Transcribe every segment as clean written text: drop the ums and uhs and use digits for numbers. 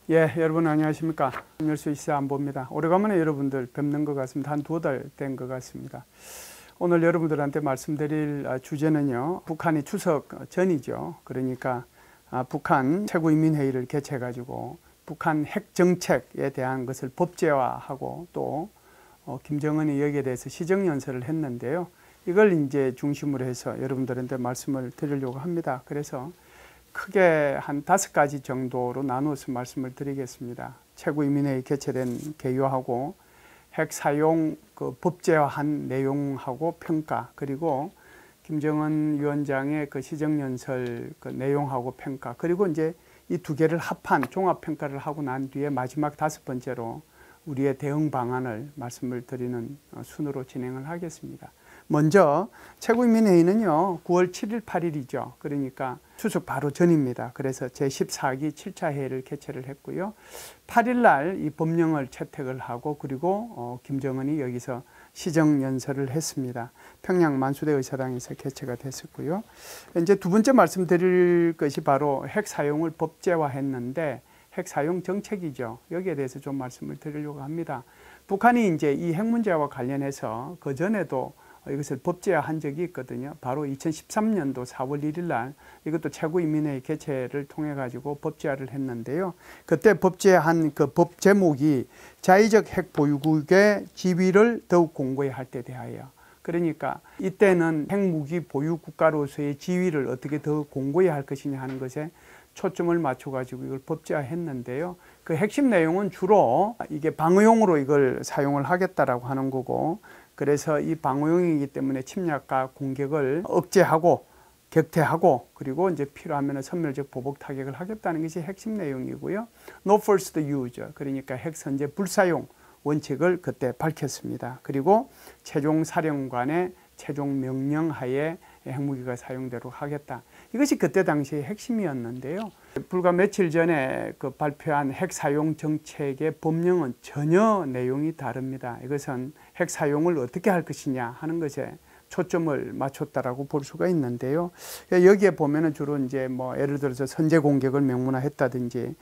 예, 여러분 안녕하십니까. 김열수 이사 안보입니다. 오래간만에 여러분들 뵙는 것 같습니다. 한 2달 된 것 같습니다. 오늘 여러분들한테 말씀드릴 주제는요, 북한이 추석 전이죠. 그러니까 북한 최고인민회의를 개최해가지고 북한 핵 정책에 대한 것을 법제화하고 또 김정은이 여기에 대해서 시정연설을 했는데요. 이걸 이제 중심으로 해서 여러분들한테 말씀을 드리려고 합니다. 그래서 크게 한 5가지 정도로 나누어서 말씀을 드리겠습니다. 최고인민회의 개최된 개요하고 핵 사용 법제화한 내용하고 평가, 그리고 김정은 위원장의 시정연설 내용하고 평가, 그리고 이제 이 두 개를 합한 종합평가를 하고 난 뒤에 마지막 5번째로 우리의 대응 방안을 말씀을 드리는 순으로 진행을 하겠습니다. 먼저 최고인민회의는요 9월 7일 8일이죠. 그러니까 추석 바로 전입니다. 그래서 제14기 7차 회의를 개최를 했고요. 8일 날 이 법령을 채택을 하고 그리고 김정은이 여기서 시정연설을 했습니다. 평양 만수대 의사당에서 개최가 됐었고요. 이제 두 번째 말씀드릴 것이 바로 핵 사용을 법제화했는데 핵 사용 정책이죠. 여기에 대해서 좀 말씀을 드리려고 합니다. 북한이 이제 이 핵 문제와 관련해서 그 전에도 이것을 법제화한 적이 있거든요. 바로 2013년도 4월 1일 날 이것도 최고인민회의 개최를 통해 가지고 법제화를 했는데요. 그때 법제한 그 법 제목이 자의적 핵 보유국의 지위를 더욱 공고히 할 때 대하여. 그러니까 이때는 핵무기 보유 국가로서의 지위를 어떻게 더 공고히 할 것이냐 하는 것에 초점을 맞춰 가지고 이걸 법제화했는데요. 그 핵심 내용은 주로 이게 방어용으로 이걸 사용을 하겠다라고 하는 거고, 그래서 이 방어용이기 때문에 침략과 공격을 억제하고 격퇴하고 그리고 이제 필요하면 선멸적 보복 타격을 하겠다는 것이 핵심 내용이고요. No first use, 그러니까 핵 선제 불사용 원칙을 그때 밝혔습니다. 그리고 최종 사령관의 최종 명령 하에 핵무기가 사용되도록 하겠다. 이것이 그때 당시의 핵심이었는데요. 불과 며칠 전에 발표한 핵 사용 정책의 법령은 전혀 내용이 다릅니다. 이것은 핵 사용을 어떻게 할 것이냐 하는 것에 초점을 맞췄다라고 볼 수가 있는데요. 여기에 보면은 주로 이제 예를 들어서 선제 공격을 명문화했다든지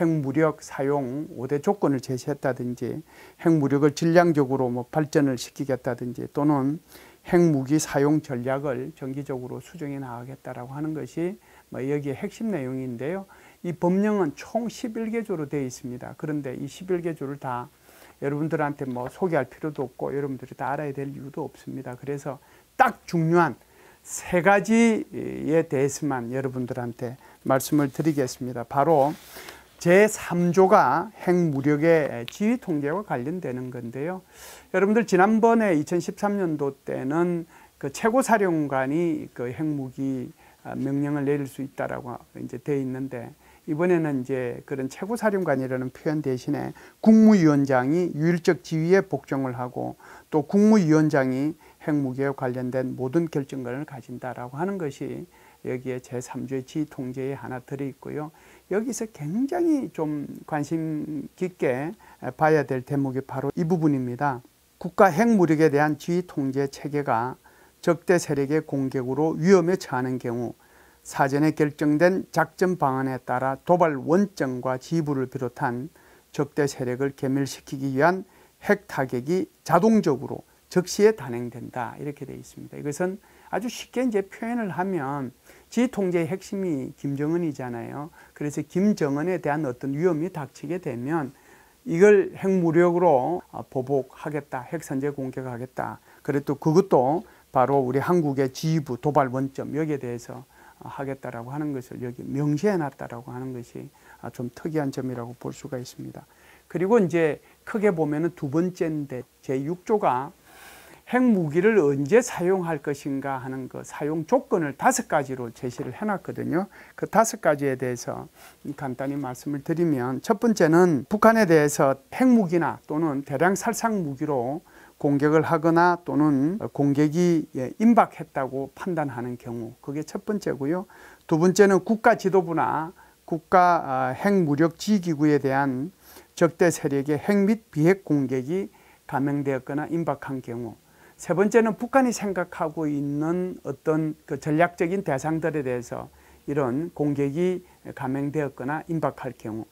핵무력 사용 5대 조건을 제시했다든지 핵무력을 질량적으로 발전을 시키겠다든지 또는 핵무기 사용 전략을 정기적으로 수정해 나가겠다라고 하는 것이 여기에 핵심 내용인데요. 이 법령은 총 11개조로 되어 있습니다. 그런데 이 11개조를 다 여러분들한테 소개할 필요도 없고 여러분들이 다 알아야 될 이유도 없습니다. 그래서 딱 중요한 3가지에 대해서만 여러분들한테 말씀을 드리겠습니다. 바로 제3조가 핵무력의 지휘 통제와 관련되는 건데요. 여러분들 지난번에 2013년도 때는 최고사령관이 핵무기 명령을 내릴 수 있다라고 이제 되어 있는데, 이번에는 이제 그런 최고사령관이라는 표현 대신에 국무위원장이 유일적 지위에 복종을 하고 또 국무위원장이 핵무기에 관련된 모든 결정권을 가진다라고 하는 것이 여기에 제3조의 지휘 통제에 하나 들어있고요. 여기서 굉장히 좀 관심 깊게 봐야 될 대목이 바로 이 부분입니다. 국가 핵무력에 대한 지휘 통제 체계가 적대 세력의 공격으로 위험에 처하는 경우 사전에 결정된 작전 방안에 따라 도발 원점과 지휘부를 비롯한 적대 세력을 괴멸시키기 위한 핵 타격이 자동적으로 적시에 단행된다, 이렇게 되어 있습니다. 이것은 아주 쉽게 이제 표현을 하면 지휘 통제의 핵심이 김정은이잖아요. 그래서 김정은에 대한 어떤 위험이 닥치게 되면 이걸 핵무력으로 보복하겠다, 핵선제 공격하겠다. 그래도 그것도 바로 우리 한국의 지휘부 도발 원점 여기에 대해서 하겠다라고 하는 것을 여기 명시해 놨다라고 하는 것이 좀 특이한 점이라고 볼 수가 있습니다. 그리고 이제 크게 보면은 두 번째인데 제6조가 핵무기를 언제 사용할 것인가 하는 사용 조건을 5가지로 제시를 해놨거든요. 그 5가지에 대해서 간단히 말씀을 드리면, 첫 번째는 북한에 대해서 핵무기나 또는 대량 살상 무기로 공격을 하거나 또는 공격이 임박했다고 판단하는 경우, 그게 첫 번째고요. 두 번째는 국가 지도부나 국가 핵무력 지휘기구에 대한 적대 세력의 핵 및 비핵 공격이 감행되었거나 임박한 경우, 세 번째는 북한이 생각하고 있는 어떤 전략적인 대상들에 대해서 이런 공격이 감행되었거나 임박할 경우,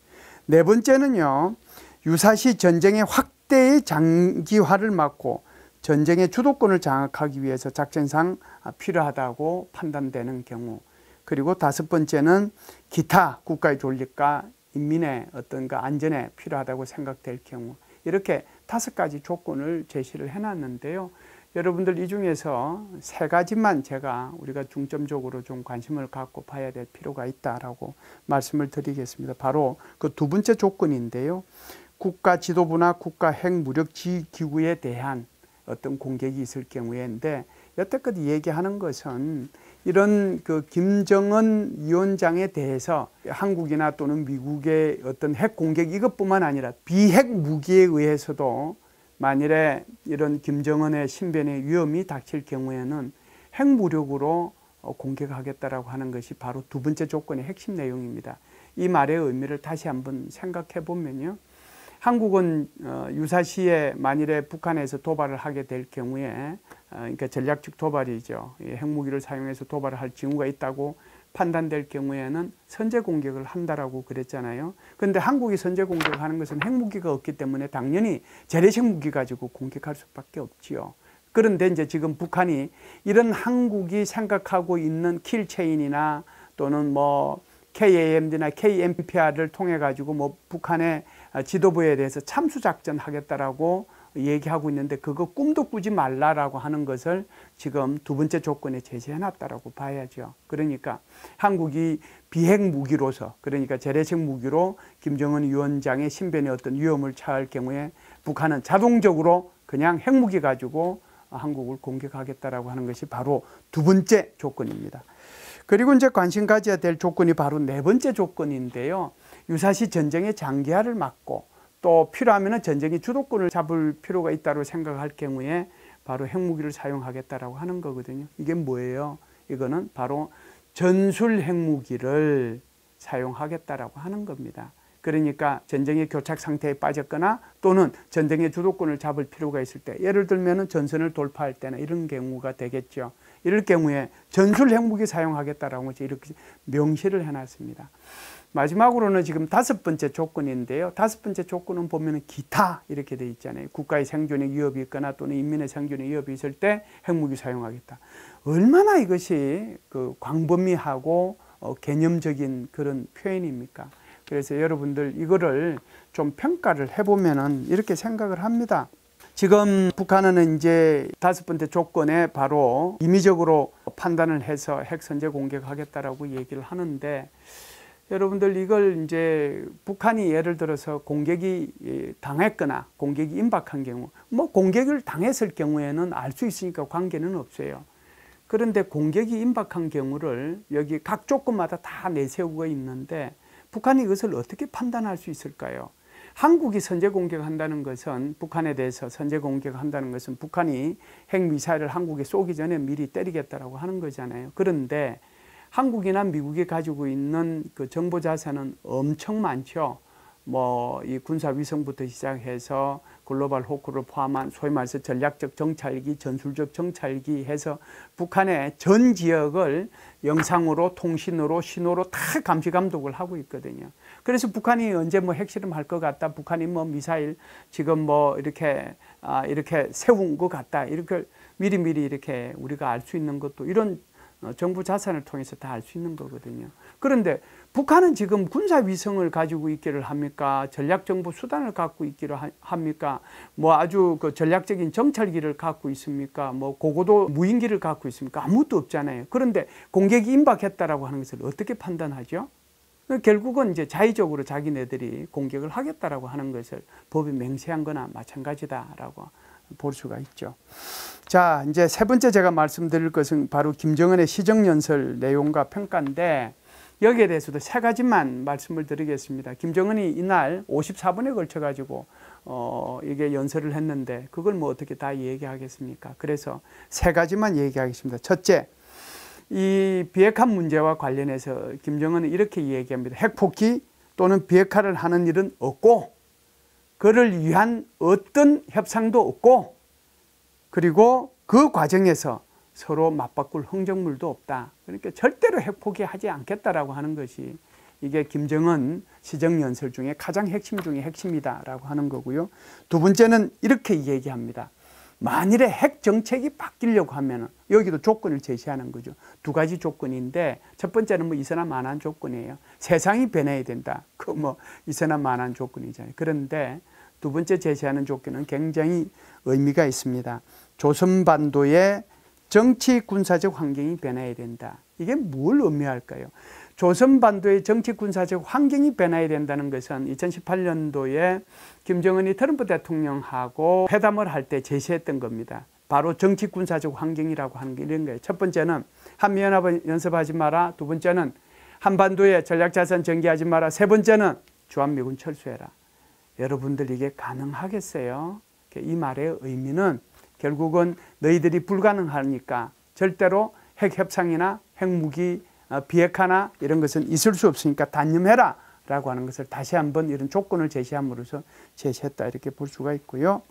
네 번째는요, 유사시 전쟁의 확대의 장기화를 막고 전쟁의 주도권을 장악하기 위해서 작전상 필요하다고 판단되는 경우. 그리고 다섯 번째는 기타 국가의 존립과 인민의 어떤 그 안전에 필요하다고 생각될 경우. 이렇게 다섯 가지 조건을 제시를 해놨는데요. 여러분들 이 중에서 세 가지만 우리가 중점적으로 좀 관심을 갖고 봐야 될 필요가 있다라고 말씀을 드리겠습니다. 바로 그 두 번째 조건인데요. 국가 지도부나 국가 핵무력 지휘기구에 대한 어떤 공격이 있을 경우에인데, 여태껏 얘기하는 것은 이런 그 김정은 위원장에 대해서 한국이나 또는 미국의 어떤 핵 공격 이것뿐만 아니라 비핵 무기에 의해서도 만일에 이런 김정은의 신변의 위험이 닥칠 경우에는 핵무력으로 공격하겠다라고 하는 것이 바로 두 번째 조건의 핵심 내용입니다. 이 말의 의미를 다시 한번 생각해 보면요. 한국은 유사시에 만일에 북한에서 도발을 하게 될 경우에, 그러니까 전략적 도발이죠. 핵무기를 사용해서 도발을 할 징후가 있다고 판단될 경우에는 선제 공격을 한다라고 그랬잖아요. 그런데 한국이 선제 공격을 하는 것은 핵무기가 없기 때문에 당연히 재래식 무기 가지고 공격할 수밖에 없지요. 그런데 이제 지금 북한이 이런 한국이 생각하고 있는 킬체인이나 또는 뭐 KAMD나 KMPR을 통해 가지고 뭐 북한의 지도부에 대해서 참수작전 하겠다라고 얘기하고 있는데, 그거 꿈도 꾸지 말라라고 하는 것을 지금 두 번째 조건에 제시해놨다라고 봐야죠. 그러니까 한국이 비핵 무기로서, 그러니까 재래식 무기로 김정은 위원장의 신변에 어떤 위험을 처할 경우에 북한은 자동적으로 그냥 핵무기 가지고 한국을 공격하겠다라고 하는 것이 바로 두 번째 조건입니다. 그리고 이제 관심 가져야 될 조건이 바로 네 번째 조건인데요. 유사시 전쟁의 장기화를 막고 또 필요하면 전쟁의 주도권을 잡을 필요가 있다고 생각할 경우에 바로 핵무기를 사용하겠다라고 하는 거거든요. 이게 뭐예요? 이거는 바로 전술 핵무기를 사용하겠다라고 하는 겁니다. 그러니까 전쟁의 교착 상태에 빠졌거나 또는 전쟁의 주도권을 잡을 필요가 있을 때, 예를 들면 전선을 돌파할 때나 이런 경우가 되겠죠. 이럴 경우에 전술 핵무기 사용하겠다라고 이렇게 명시를 해놨습니다. 마지막으로는 지금 다섯 번째 조건인데요. 다섯 번째 조건은 보면 기타 이렇게 돼 있잖아요. 국가의 생존에 위협이 있거나 또는 인민의 생존에 위협이 있을 때 핵무기 사용하겠다. 얼마나 이것이 그 광범위하고 개념적인 그런 표현입니까? 그래서 여러분들 이거를 좀 평가를 해보면은 이렇게 생각을 합니다. 지금 북한은 이제 다섯 번째 조건에 바로 임의적으로 판단을 해서 핵 선제 공격하겠다라고 얘기를 하는데, 여러분들 이걸 이제 북한이 예를 들어서 공격이 당했거나 공격이 임박한 경우, 뭐 공격을 당했을 경우에는 알 수 있으니까 관계는 없어요. 그런데 공격이 임박한 경우를 여기 각 조건마다 다 내세우고 있는데, 북한이 이것을 어떻게 판단할 수 있을까요? 한국이 선제 공격한다는 것은, 북한에 대해서 선제 공격한다는 것은 북한이 핵미사일을 한국에 쏘기 전에 미리 때리겠다라고 하는 거잖아요. 그런데 한국이나 미국이 가지고 있는 그 정보 자산은 엄청 많죠. 뭐 이 군사 위성부터 시작해서 글로벌 호크를 포함한 소위 말해서 전략적 정찰기, 전술적 정찰기 해서 북한의 전 지역을 영상으로, 통신으로, 신호로 다 감시 감독을 하고 있거든요. 그래서 북한이 언제 뭐 핵실험 할 것 같다, 북한이 뭐 미사일 지금 뭐 이렇게 세운 것 같다, 이렇게 미리미리 이렇게 우리가 알 수 있는 것도 이런 정부 자산을 통해서 다 알 수 있는 거거든요. 그런데 북한은 지금 군사위성을 가지고 있기를 합니까? 전략정보 수단을 갖고 있기를 합니까? 뭐 아주 그 전략적인 정찰기를 갖고 있습니까? 뭐 고고도 무인기를 갖고 있습니까? 아무것도 없잖아요. 그런데 공격이 임박했다라고 하는 것을 어떻게 판단하죠? 결국은 이제 자의적으로 자기네들이 공격을 하겠다라고 하는 것을 법이 맹세한 거나 마찬가지다라고 볼 수가 있죠. 자, 이제 세 번째 제가 말씀드릴 것은 바로 김정은의 시정연설 내용과 평가인데, 여기에 대해서도 세 가지만 말씀을 드리겠습니다. 김정은이 이날 54분에 걸쳐 가지고 이게 연설을 했는데 그걸 뭐 어떻게 다 얘기하겠습니까? 그래서 세 가지만 얘기하겠습니다. 첫째, 이 비핵화 문제와 관련해서 김정은은 이렇게 얘기합니다. 핵폭기 또는 비핵화를 하는 일은 없고, 그를 위한 어떤 협상도 없고, 그리고 그 과정에서 서로 맞바꿀 흥정물도 없다. 그러니까 절대로 핵포기하지 않겠다라고 하는 것이 이게 김정은 시정연설 중에 가장 핵심 중에 핵심이다라고 하는 거고요. 두 번째는 이렇게 얘기합니다. 만일에 핵 정책이 바뀌려고 하면 여기도 조건을 제시하는 거죠. 두 가지 조건인데 첫 번째는 뭐 이서나 마나한 조건이에요. 세상이 변해야 된다. 그 뭐 이서나 마나한 조건이잖아요. 그런데 두 번째 제시하는 조건은 굉장히 의미가 있습니다. 조선반도의 정치 군사적 환경이 변해야 된다. 이게 뭘 의미할까요? 조선반도의 정치 군사적 환경이 변해야 된다는 것은 2018년도에 김정은이 트럼프 대통령하고 회담을 할 때 제시했던 겁니다. 바로 정치 군사적 환경이라고 하는 게 이런 거예요. 첫 번째는 한미연합 연습하지 마라. 두 번째는 한반도에 전략자산 전개하지 마라. 세 번째는 주한미군 철수해라. 여러분들 이게 가능하겠어요? 이 말의 의미는 결국은 너희들이 불가능하니까 절대로 핵협상이나 핵무기 비핵화나 이런 것은 있을 수 없으니까 단념해라 라고 하는 것을 다시 한번 이런 조건을 제시함으로써 제시했다 이렇게 볼 수가 있고요.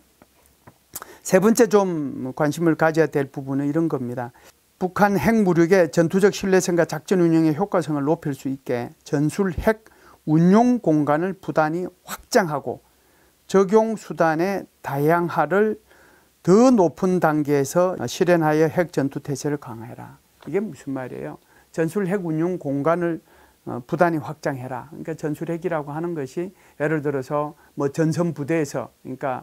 세 번째 좀 관심을 가져야 될 부분은 이런 겁니다. 북한 핵무력의 전투적 신뢰성과 작전 운영의 효과성을 높일 수 있게 전술 핵 운용 공간을 부단히 확장하고 적용 수단의 다양화를 더 높은 단계에서 실현하여 핵 전투 태세를 강화해라. 이게 무슨 말이에요? 전술 핵 운용 공간을 부단히 확장해라. 그러니까 전술 핵이라고 하는 것이 예를 들어서 뭐 전선 부대에서 그러니까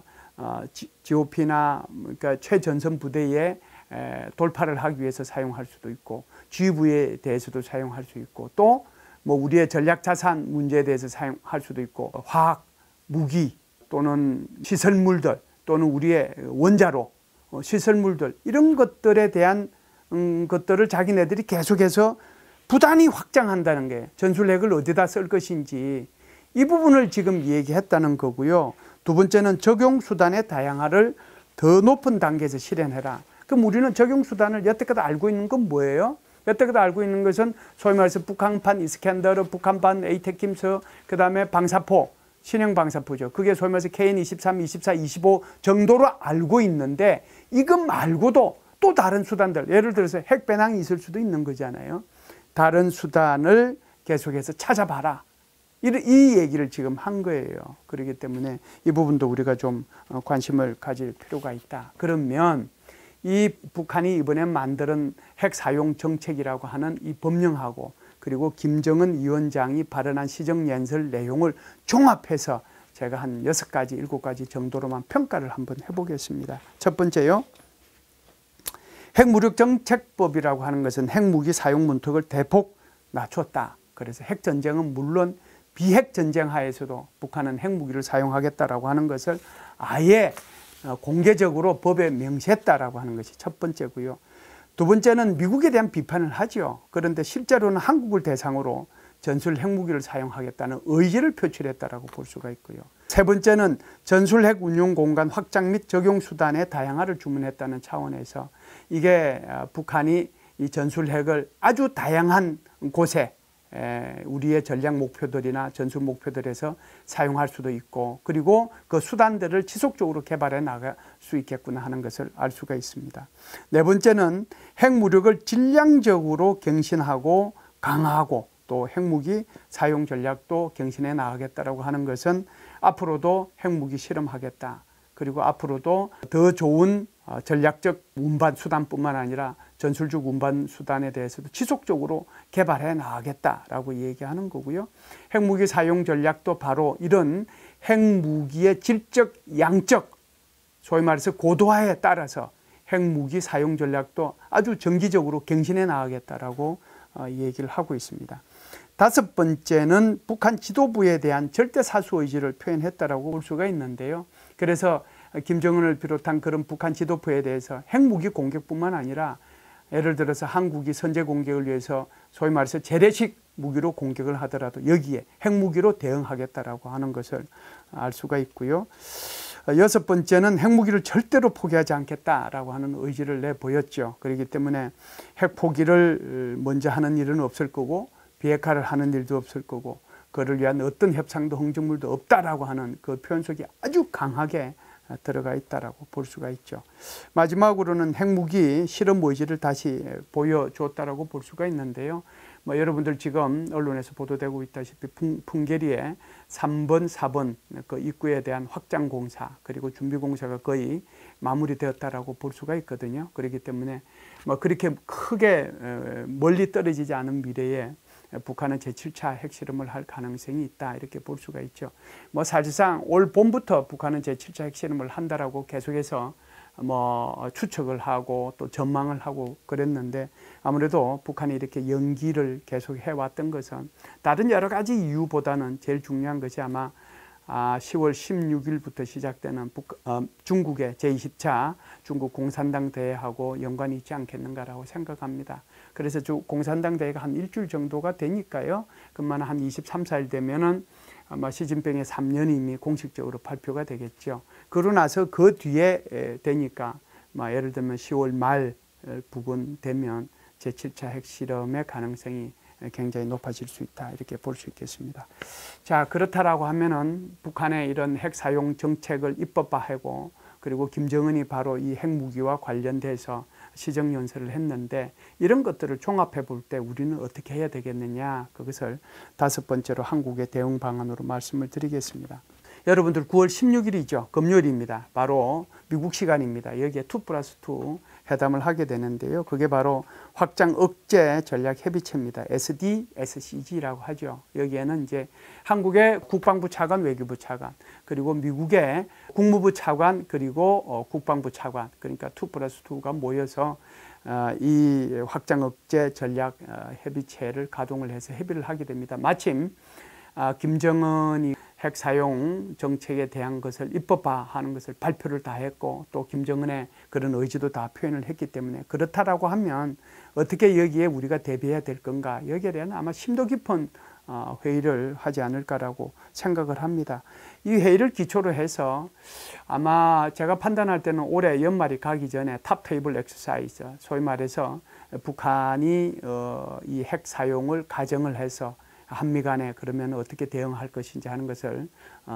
GOP나 그러니까 최전선 부대에 돌파를 하기 위해서 사용할 수도 있고 GV에 대해서도 사용할 수 있고 또 뭐 우리의 전략 자산 문제에 대해서 사용할 수도 있고 화학 무기 또는 시설물들 또는 우리의 원자로 시설물들 이런 것들에 대한 것들을 자기네들이 계속해서 부단히 확장한다는 게 전술핵을 어디다 쓸 것인지 이 부분을 지금 얘기했다는 거고요. 두 번째는 적용수단의 다양화를 더 높은 단계에서 실현해라. 그럼 우리는 적용수단을 여태까지 알고 있는 건 뭐예요? 여태까지 알고 있는 것은 소위 말해서 북한판 이스캔더르, 북한판 에이테킴스, 그 다음에 방사포, 신형 방사포죠. 그게 소위 말해서 KN-23, 24, 25 정도로 알고 있는데 이것 말고도 또 다른 수단들, 예를 들어서 핵배낭이 있을 수도 있는 거잖아요. 다른 수단을 계속해서 찾아봐라. 이 얘기를 지금 한 거예요. 그렇기 때문에 이 부분도 우리가 좀 관심을 가질 필요가 있다. 그러면 이 북한이 이번에 만든 핵 사용 정책이라고 하는 이 법령하고 그리고 김정은 위원장이 발언한 시정연설 내용을 종합해서 제가 한 6가지, 7가지 정도로만 평가를 한번 해보겠습니다. 첫 번째요. 핵무력정책법이라고 하는 것은 핵무기 사용 문턱을 대폭 낮췄다. 그래서 핵전쟁은 물론 비핵전쟁 하에서도 북한은 핵무기를 사용하겠다라고 하는 것을 아예 공개적으로 법에 명시했다라고 하는 것이 첫 번째고요. 두 번째는 미국에 대한 비판을 하죠. 그런데 실제로는 한국을 대상으로 전술 핵무기를 사용하겠다는 의지를 표출했다라고 볼 수가 있고요. 세 번째는 전술 핵 운용 공간 확장 및 적용 수단의 다양화를 주문했다는 차원에서 이게 북한이 이 전술 핵을 아주 다양한 곳에 우리의 전략 목표들이나 전술 목표들에서 사용할 수도 있고 그리고 그 수단들을 지속적으로 개발해 나갈 수 있겠구나 하는 것을 알 수가 있습니다. 네 번째는 핵무력을 질량적으로 갱신하고 강화하고 또 핵무기 사용 전략도 갱신해 나가겠다라고 하는 것은 앞으로도 핵무기 실험하겠다. 그리고 앞으로도 더 좋은 전략적 운반 수단뿐만 아니라 전술적 운반 수단에 대해서도 지속적으로 개발해 나가겠다라고 얘기하는 거고요. 핵무기 사용 전략도 바로 이런 핵무기의 질적, 양적, 소위 말해서 고도화에 따라서 핵무기 사용 전략도 아주 정기적으로 갱신해 나가겠다라고 얘기를 하고 있습니다. 다섯 번째는 북한 지도부에 대한 절대 사수 의지를 표현했다라고 볼 수가 있는데요. 그래서 김정은을 비롯한 그런 북한 지도부에 대해서 핵무기 공격뿐만 아니라 예를 들어서 한국이 선제 공격을 위해서 소위 말해서 재래식 무기로 공격을 하더라도 여기에 핵무기로 대응하겠다라고 하는 것을 알 수가 있고요. 여섯 번째는 핵무기를 절대로 포기하지 않겠다라고 하는 의지를 내보였죠. 그렇기 때문에 핵 포기를 먼저 하는 일은 없을 거고 비핵화를 하는 일도 없을 거고 그를 위한 어떤 협상도 흥정물도 없다라고 하는 그 표현 속에 아주 강하게 들어가 있다라고 볼 수가 있죠. 마지막으로는 핵무기 실험 의지를 다시 보여줬다라고 볼 수가 있는데요. 뭐 여러분들 지금 언론에서 보도되고 있다시피 풍계리에 3번, 4번 그 입구에 대한 확장 공사 그리고 준비 공사가 거의 마무리되었다라고 볼 수가 있거든요. 그렇기 때문에 뭐 그렇게 크게 멀리 떨어지지 않은 미래에 북한은 제7차 핵실험을 할 가능성이 있다 이렇게 볼 수가 있죠. 뭐 사실상 올 봄부터 북한은 제7차 핵실험을 한다라고 계속해서 뭐 추측을 하고 또 전망을 하고 그랬는데 아무래도 북한이 이렇게 연기를 계속 해왔던 것은 다른 여러 가지 이유보다는 제일 중요한 것이 아마 10월 16일부터 시작되는 중국의 제20차 중국 공산당 대회하고 연관이 있지 않겠는가라고 생각합니다. 그래서 공산당 대회가 한 일주일 정도가 되니까요. 그만 한 23, 4일 되면은 아마 시진핑의 3년임이 공식적으로 발표가 되겠죠. 그러고 나서 그 뒤에 되니까 예를 들면 10월 말 부근 되면 제7차 핵실험의 가능성이 굉장히 높아질 수 있다 이렇게 볼 수 있겠습니다. 자, 그렇다라고 하면은 북한의 이런 핵 사용 정책을 입법화하고 그리고 김정은이 바로 이 핵무기와 관련돼서 시정연설을 했는데 이런 것들을 종합해 볼 때 우리는 어떻게 해야 되겠느냐, 그것을 5번째로 한국의 대응 방안으로 말씀을 드리겠습니다. 여러분들 9월 16일이죠. 금요일입니다. 바로 미국 시간입니다. 여기에 2+2 회담을 하게 되는데요. 그게 바로 확장 억제 전략 협의체입니다. SDSCG라고 하죠. 여기에는 이제 한국의 국방부 차관, 외교부 차관, 그리고 미국의 국무부 차관, 그리고 국방부 차관, 그러니까 2+2가 모여서 이 확장 억제 전략 협의체를 가동을 해서 협의를 하게 됩니다. 마침 김정은이 핵 사용 정책에 대한 것을 입법화하는 것을 발표를 다 했고 또 김정은의 그런 의지도 다 표현을 했기 때문에 그렇다라고 하면 어떻게 여기에 우리가 대비해야 될 건가, 여기에 대한 아마 심도 깊은 회의를 하지 않을까라고 생각을 합니다. 이 회의를 기초로 해서 아마 제가 판단할 때는 올해 연말이 가기 전에 탑 테이블 엑서사이즈, 소위 말해서 북한이 이 핵 사용을 가정을 해서 한미 간에 그러면 어떻게 대응할 것인지 하는 것을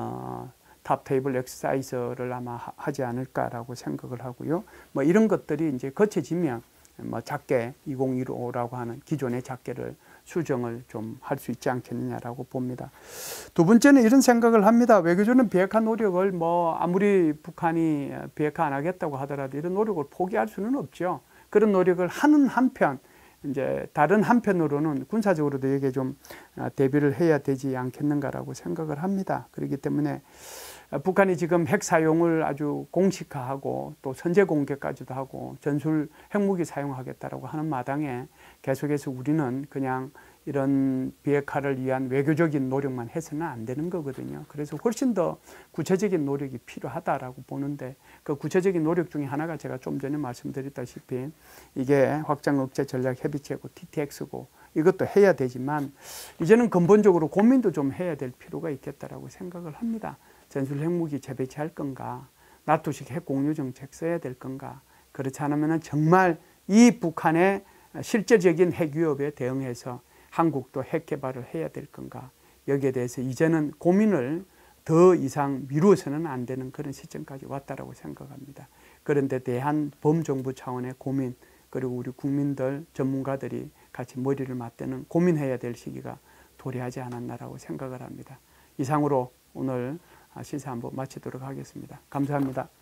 탑 테이블 엑서사이즈를 아마 하지 않을까라고 생각을 하고요. 뭐 이런 것들이 이제 거쳐지면 뭐 작게 2015라고 하는 기존의 작게를 수정을 좀 할 수 있지 않겠느냐라고 봅니다. 두 번째는 이런 생각을 합니다. 외교적인 비핵화 노력을 뭐 아무리 북한이 비핵화 안 하겠다고 하더라도 이런 노력을 포기할 수는 없죠. 그런 노력을 하는 한편 이제 다른 한편으로는 군사적으로도 여기에 좀 대비를 해야 되지 않겠는가라고 생각을 합니다. 그렇기 때문에 북한이 지금 핵 사용을 아주 공식화하고 또 선제 공개까지도 하고 전술 핵무기 사용하겠다라고 하는 마당에 계속해서 우리는 그냥 이런 비핵화를 위한 외교적인 노력만 해서는 안 되는 거거든요. 그래서 훨씬 더 구체적인 노력이 필요하다라고 보는데 그 구체적인 노력 중에 하나가 제가 좀 전에 말씀드렸다시피 이게 확장 억제 전략 협의체고 TTX고 이것도 해야 되지만 이제는 근본적으로 고민도 좀 해야 될 필요가 있겠다라고 생각을 합니다. 전술 핵무기 재배치할 건가? 나토식 핵 공유 정책 써야 될 건가? 그렇지 않으면 정말 이 북한의 실제적인 핵 위협에 대응해서 한국도 핵 개발을 해야 될 건가? 여기에 대해서 이제는 고민을 더 이상 미루어서는 안 되는 그런 시점까지 왔다라고 생각합니다. 그런데 대한 범정부 차원의 고민, 그리고 우리 국민들, 전문가들이 같이 머리를 맞대는 고민해야 될 시기가 도래하지 않았나라고 생각을 합니다. 이상으로 오늘 시사 한번 마치도록 하겠습니다. 감사합니다.